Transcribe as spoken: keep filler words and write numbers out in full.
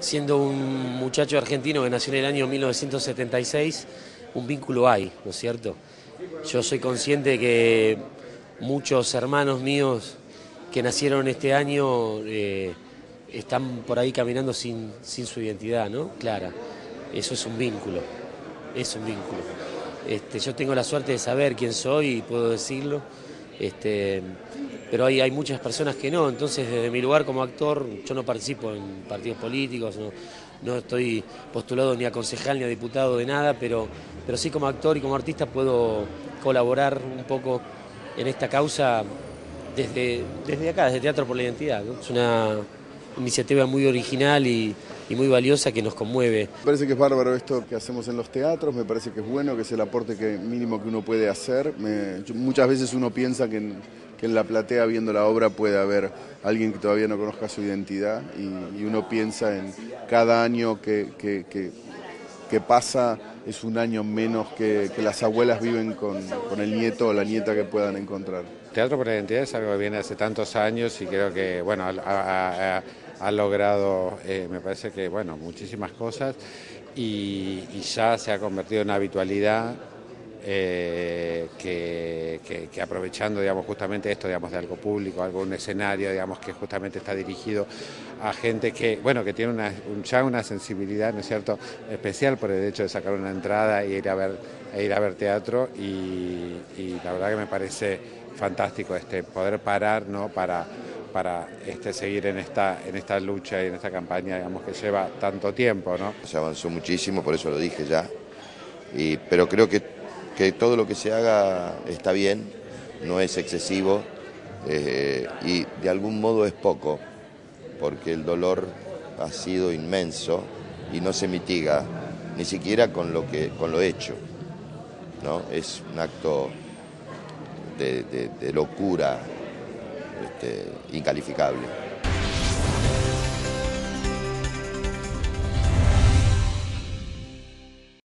siendo un muchacho argentino que nació en el año mil novecientos setenta y seis, un vínculo hay, ¿no es cierto? Yo soy consciente que muchos hermanos míos que nacieron este año eh, están por ahí caminando sin, sin su identidad, ¿no? Clara. Eso es un vínculo, es un vínculo. Este, yo tengo la suerte de saber quién soy y puedo decirlo, este, pero hay, hay muchas personas que no, entonces desde mi lugar como actor yo no participo en partidos políticos, no, no estoy postulado ni a concejal ni a diputado de nada, pero, pero sí como actor y como artista puedo colaborar un poco en esta causa desde, desde acá, desde Teatro por la Identidad, ¿no? Es una iniciativa muy original y, y muy valiosa que nos conmueve. Me parece que es bárbaro esto que hacemos en los teatros, me parece que es bueno, que es el aporte que, mínimo que uno puede hacer. Me, yo, muchas veces uno piensa que en, que en la platea viendo la obra puede haber alguien que todavía no conozca su identidad y, y uno piensa en cada año que, que, que, que pasa es un año menos que, que las abuelas viven con, con el nieto o la nieta que puedan encontrar. Teatro por la Identidad es algo que viene hace tantos años y creo que, bueno, ha, ha, ha logrado, eh, me parece que, bueno, muchísimas cosas y, y ya se ha convertido en una habitualidad eh, que, que, que aprovechando, digamos, justamente esto, digamos, de algo público, algo, un escenario, digamos, que justamente está dirigido a gente que, bueno, que tiene una, ya una sensibilidad, ¿no es cierto?, especial por el hecho de sacar una entrada e ir a ver, e ir a ver teatro y, y la verdad que me parece fantástico este poder parar, ¿no?, para, para este, seguir en esta, en esta lucha y en esta campaña, digamos, que lleva tanto tiempo, ¿no? Se avanzó muchísimo, por eso lo dije ya, y, pero creo que, que todo lo que se haga está bien, no es excesivo eh, y de algún modo es poco, porque el dolor ha sido inmenso y no se mitiga ni siquiera con lo, que, con lo hecho, ¿no? Es un acto De, de, de locura este, incalificable.